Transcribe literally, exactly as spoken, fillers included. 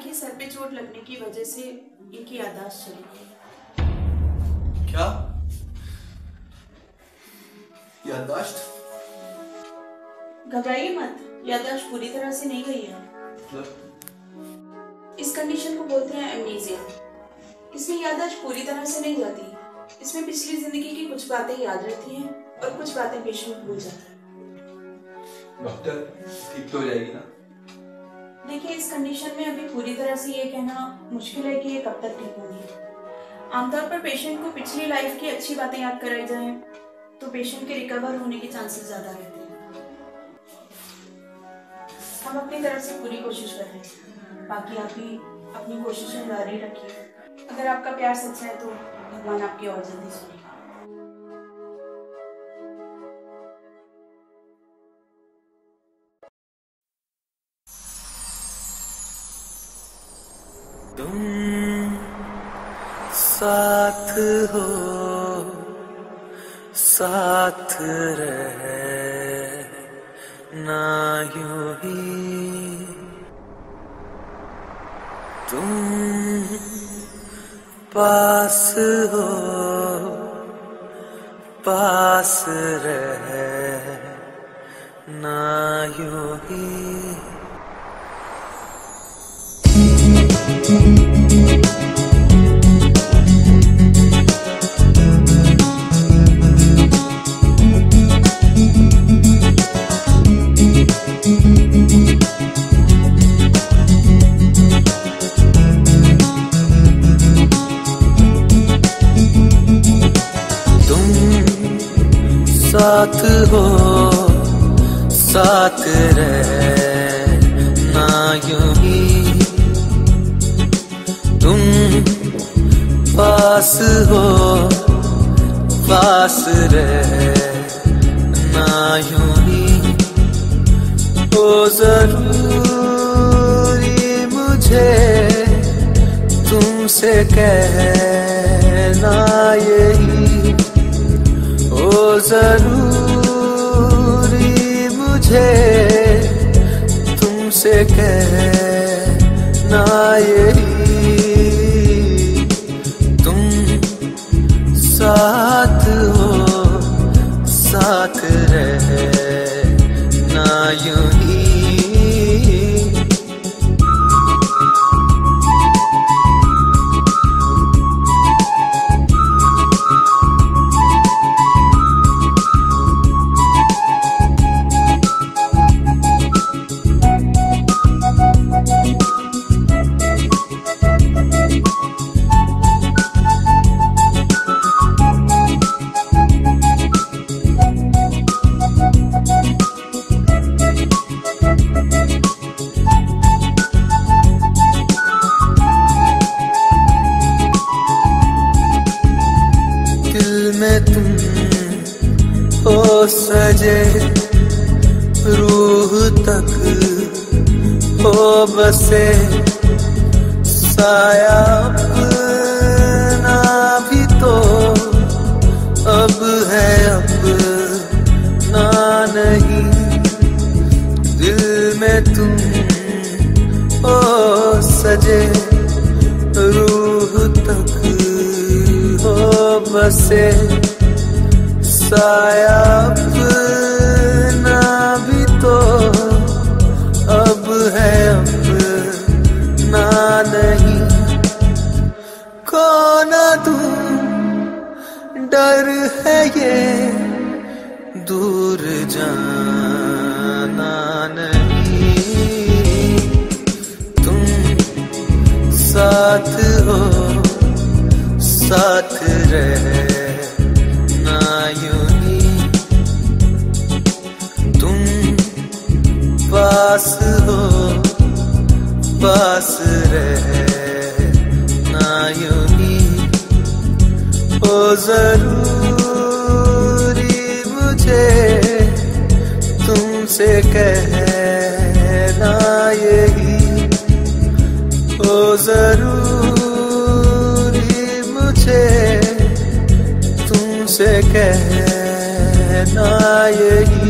देखिए, सर पे चोट लगने की वजह से इनकी याददाश्त चली गई। क्या याददाश्त? घबराइए मत, याददाश्त पूरी तरह से नहीं गई है। इस कंडीशन को बोलते हैं एमनीजिया। इसमें याददाश्त पूरी तरह से नहीं जाती। इसमें पिछली जिंदगी की कुछ बातें याद रहती हैं और कुछ बातें पेशेंट भूल जाता है। डॉक्टर, ठीक तो हो जाएगी ना? देखिए, इस कंडीशन में अभी पूरी तरह से ये कहना मुश्किल है कि ये कब तक ठीक होगी। आमतौर पर पेशेंट को पिछली लाइफ की अच्छी बातें याद कराई जाएं तो पेशेंट के रिकवर होने के चांसेस ज्यादा रहते हैं। हम अपनी तरफ से पूरी कोशिश कर रहे हैं, बाकी आप भी अपनी कोशिशें जारी रखिए। अगर आपका प्यार सच्चा है तो भगवान आपकी और जल्दी सुनेगा। तुम साथ हो, साथ रहना यूं ही, तुम पास हो, पास रहना यूं ही। साथ हो, साथ रहना यूं ही, तुम पास हो, पास रहना यूं ही। ओ जरूरी मुझे तुमसे कहना यही, ओ जरूरी मुझे तुमसे कहना यही, तुम साथ हो, साथ रहना यूं ही। तुम हो सजे, रूह तक हो बसे, साया अपना भी तो अब है अपना नहीं। दिल में तुम हो सजे, रूह तक हो बसे, साया अपना भी तो अब है अपना नहीं। कौन तुम, डर है ये दूर जाना नहीं, तुम साथ हो, साथ रहना यूं ही, तुम पास हो, पास रहना यूं ही। ओ जरूरी मुझे तुमसे कहना यही, ओ जरूरी मुझे तुमसे कहना यही।